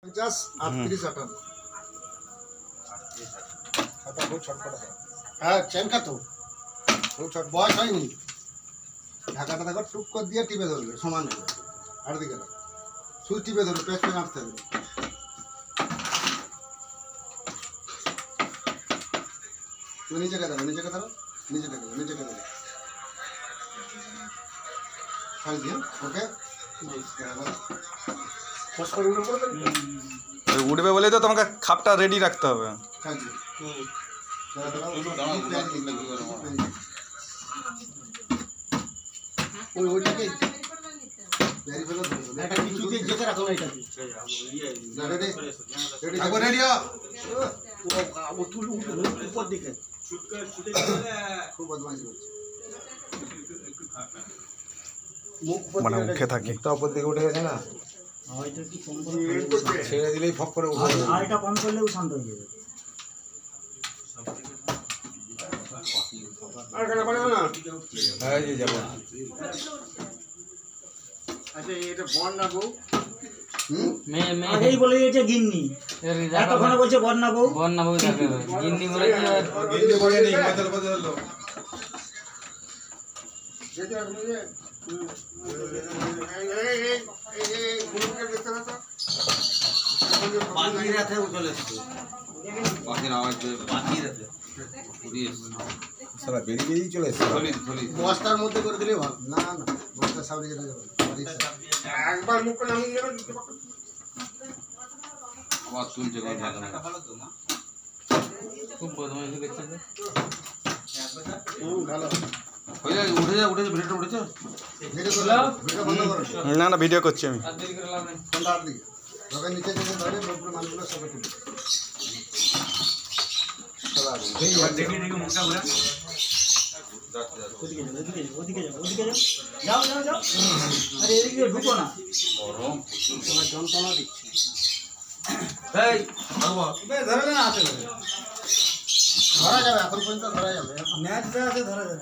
50 38 58 হ্যাঁ চেন খাতো ও ছট বয়স হয়নি ঢাকাটা দেখো টুক করে দিয়ে টিপে ধরবে সমান করে আর দিকে সুই টিপে ধরবে পেট পেন আসতে হবে তুমি নিচে কে ধরো নিচে কে ধরো নিচে কে ধরো নিচে কে ধরো খাই দিয়ে ওকে উঠবে বলে তো তোমাকে খাপটা রেডি রাখতে হবে। মানে উঠে থাকি উপর দিকে উঠে গেছে না ছেড়ে দিলেই ফক করে উঠে আর এটা কম করলেও শান্ত হয়ে যাবে। আর কেন পারে না হ্যাঁ এই যাব আচ্ছা এটা বড় না বউ আগেই বলে দিয়েছে গিন্নি এতক্ষণে বলছে বড় না বউ থাকে গিন্নি বলে গিন্নি বলে নেই বদল হলো বেরিয়ে চলে এসছে বস্তার মধ্যে করে দিলে ভালো না না বস্তার সামনে যেতে যাবে একবার মুখ নামিয়ে যাবে আবার তুলছে খুব বদমাইশি করছে ভালো না না ভিডিও করছি আমি। নিচে মানুষগুলো সবাই ঢুকো না যন্ত্রণা দিচ্ছে ধরা যাবে এখন পর্যন্ত ধরা যাবে ম্যাচ আছে ধরা যাবে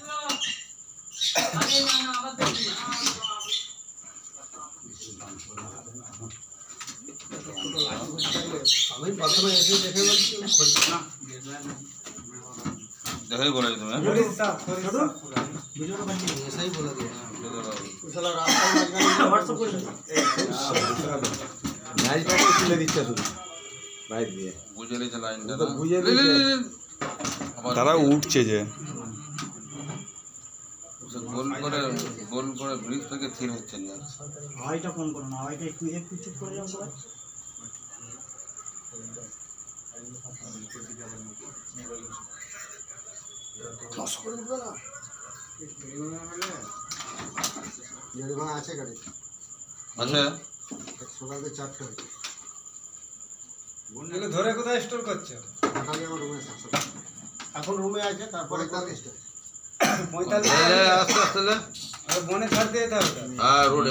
আমি প্রথমে এসে দেখে বলছি না দেখাই বলে তুমি এসাই বলে দিয়ে ম্যাচটাকে তুলে দিচ্ছে শুধু বাইরে দিয়ে বুঝেলি যে লাইনটা বুঝে তারা উঠছে যে গোল করে ব্রিজ থেকে স্থির হচ্ছে না হাওয়াইটা ফোন করো না হাওয়াইটা একটু চুপ করে যাও সবাই আছে গাড়ি আচ্ছা সকালে 4টা ধরে কোথায় স্টোর করছো? এখন রুমে আছে তারপরে 45 আস্তে আস্তে আর বনে ছাড়তে যেতে হবে। হ্যাঁ রোডে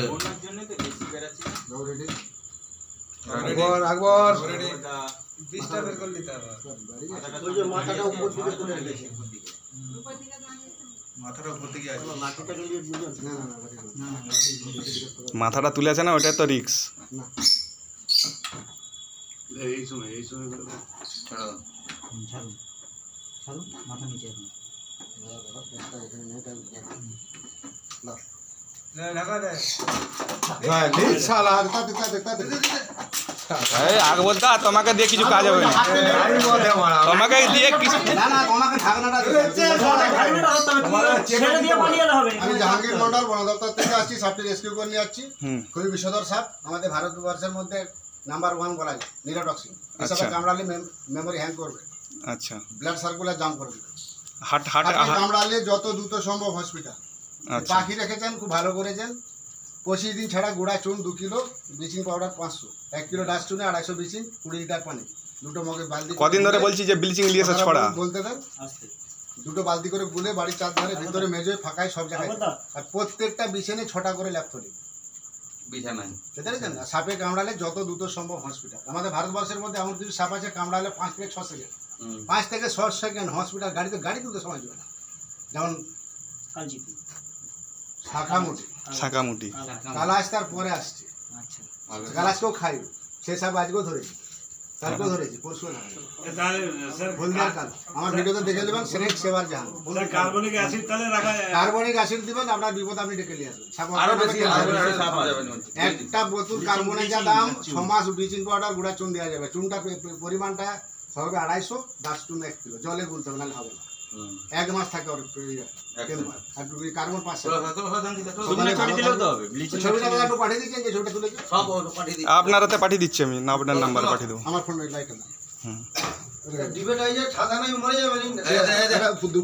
আকবর ডিস্টার্ব বের করে নিতে হবে। ওই যে মাথাটা উপর দিকে তুলে রেখেছে মাথাটা উপর দিকে আছে। মাটিটা যদি বুঝেন না না মাথাটা তুলে আছে না ওটা তো রিক্স না এই সময় ছাড়ো ছাড়ো মাথা নিচে এখন না লাগা দে। ভাই নীল শালা দেখতা আগে বলতা তোমাকে দিয়ে কিছু কাজ হবে না তোমাকে দিয়ে কিছু না না তোমাকে ঢাকনাটা ছেড়ে দিয়ে পালিয়ে হবে। আমি জাহাঙ্গীর মন্ডল বন দপ্তর থেকে আসছি সাপটি রেস্কিউ করে নিয়ে যাচ্ছি খুবই বিষধর সাপ আমাদের ভারতবর্ষের মধ্যে নাম্বার 1 বলা যায় নিরোটক্সিন এসবে কামড়ালে মেমোরি হ্যাং করবে আচ্ছা ব্লাড সার্কুলার জাম করবে হাট হাট কামড়ালে যত দ্রুত সম্ভব হসপিটাল আচ্ছা পাখি রেখেছেন খুব ভালো করেছেন 25 দিন ছাড়া গুঁড়া চুন 2 kilo bleaching powder 500 1 kilo dust চুনে 250 ব্লিচিং 20 লিটার পানি দুটো মগে বালতি কদিন ধরে বলছি যে ব্লিচিং নিয়েছে ছড়া বলতে দেন দুটো বালতি করে গুলে বাড়ির চারধারে ভিতরে মেজে ফাঁকায় সব জায়গায় আর প্রত্যেকটা বিছানে 6টা করে ল্যাপথলি বিছানায় বুঝতে পেরেছেন না সাপে কামড়ালে যত দ্রুত সম্ভব হসপিটাল আমাদের ভারতবর্ষের মধ্যে এমন কিছু সাপ আছে কামড়ালে 5 থেকে 6 সেকেন্ড 5 থেকে 6 সেকেন্ড হসপিটাল গাড়ি তুলতে সময় যাবে না যেমন শাখামুটি শাকামুটি গালাস তার পরে আসছে গালাসকেও খাই সে সব আজকেও ধরেছি, কালকেও ধরেছি, পরশু না হলদিয়ার কাল। আমার ভিডিওতে দেখে নেবেন, স্নেক সেবার জাহান। কার্বনিক অ্যাসিড তাহলে রাখা যায়। কার্বনিক অ্যাসিড দিবেন, আপনার বিপদ আপনি ডেকে নিয়ে আসবেন। সাপ আরো আপনার বেশি কেন আরো হবে? বেশি সাপ পাওয়া যাবে না। একটা বোতল কার্বনের যা দাম, 6 মাস ব্লিচিং পাউডার গুঁড়া চুন দেওয়া যাবে। চুনটা পরিমাণটা হবে 250, 10 চুন 1 কিলো। জলে গুলতে হবে, নাহলে হবে না। 1 মাস থাকে ওর টেম্পার। আর কার্বন 500। ছবিটা দাদা একটু পাঠিয়ে দিচ্ছেন, যে ছবিটা তুলেছি সব পাঠিয়ে দিই। আপনারাতে পাঠিয়ে দিচ্ছি আমি, না আপনার নাম্বার পাঠিয়ে দেবো। আমার ফোন লাইট না। হুম। ডিবেট আইয়ে ছাদা নাই মরে যাবে।